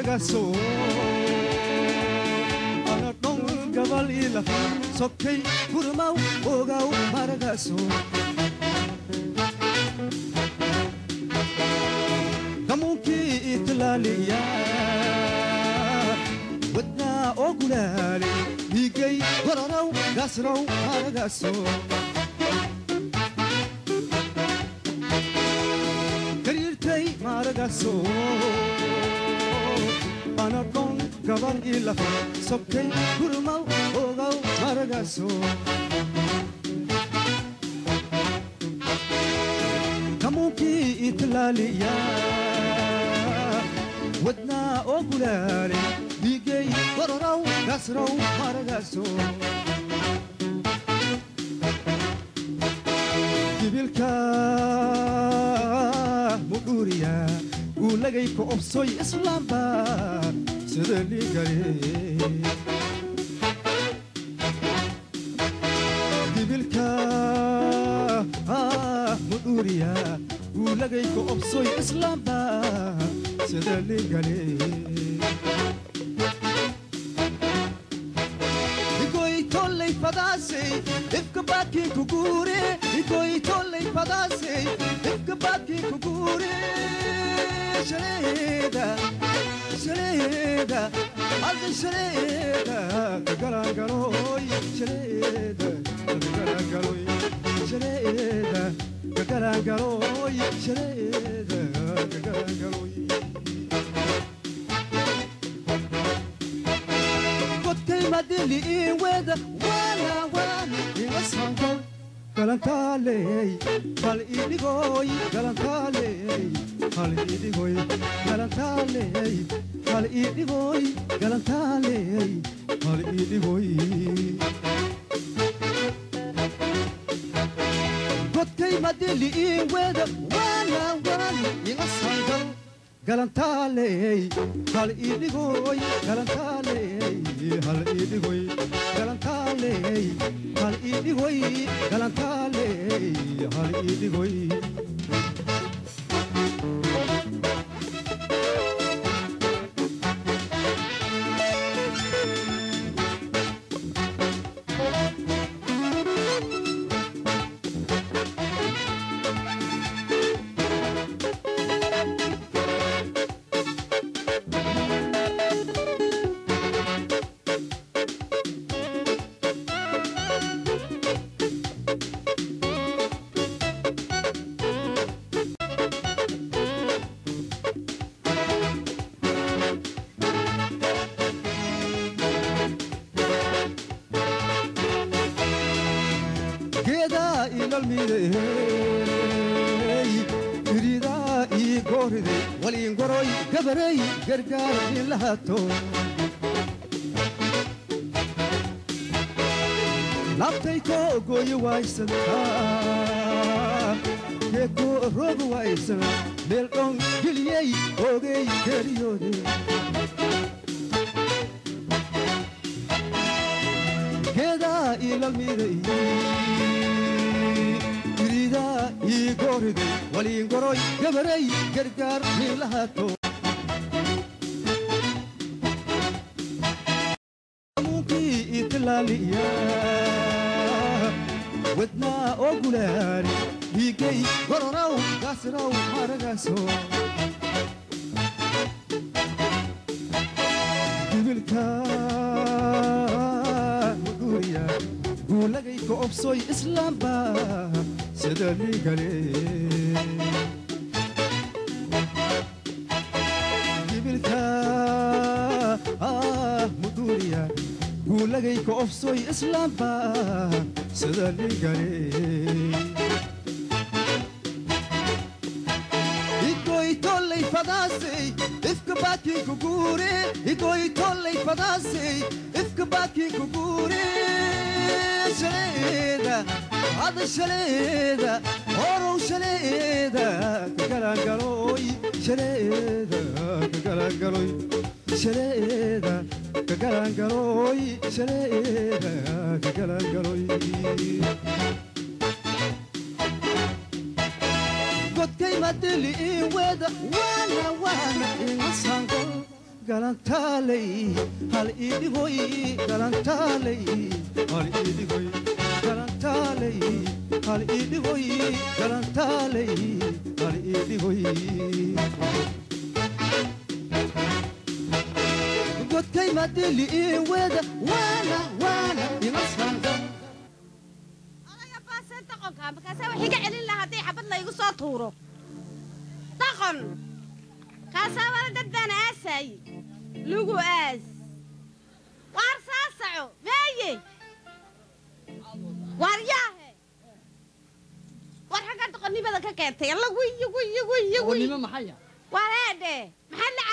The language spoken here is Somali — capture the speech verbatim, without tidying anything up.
maragaso ana dong gabal ila sokkay gurmaw ogaw maragaso kamunki itlaliya ودنا أقولالي يجي قرروا قصروا مرقصوا كريرتي مرقصوا أنا كون قبل إلا سكي كرموا أوغو مرقصوا كموكي إتلاليا ودنا أقولالي يجي قرروا قصروا مرقصوا جبلكا مقوريا ولقيكو أبصي إسلام با سدلي قريب جبلكا مقوريا ولقيكو أبصي إسلام با سدلي قريب Padase, if kabaki kugure, ikoi tole padase, if kabaki kugure, shaleda, shaleda, al shaleda, kagarangaroi, shaleda, kagarangaroi, shaleda, kagarangaroi, shaleda, kagarangaroi. Madeli weda wala wala ingasango galantale hal idigoi galantale hal idigoi galantale hal idigoi galantale hal idigoi gotkay madeli weda wala wala ingasango galantale hal idigoi galantale hal idigoi galantale hal idigoi galantale hal idigoi gargaar ilahato labtay ko gooyo waysanta keeko roog waysana meel dhon geliyey oogay geeriyoode geedaa ilalmiday iridaa ii gooriday waliingoroy gabaray gargaar ilahato ودنا أقولاري يجي قرروا قصروا مرقصوا جبلكا مقوريا ولقيكو أبصي إسلام با سدلي قليل جبلكا مقوريا ولقيكو أفصي إسلام با سدلي قريب إيكوي تولي فداسي إفك باكي كوكوري إيكوي تولي فداسي إفك باكي كوكوري شليدا هذا شليدا أورو شليدا كالانقروي شليدا كالانقروي شليدا كالانقروي شليدا كالانقروي قد كيما دلي ودا وانا وانا إنسانكو galantaaley hal idigoy galantaaley hal idigoy galantaaley hal idigoy galantaaley hal idigoy godkay madeli wada wana wana imasfanda ya baasan taqonka markaas waxa iga celin lahaa hadii xabad la igu soo tuuro taqon kaasa wala dadana asay lugu aas war saasaco meeye war yaahe war xaga taqonibada ka keentay la wiyo wiyo wiyo qonimo maxaya walaade maxaa la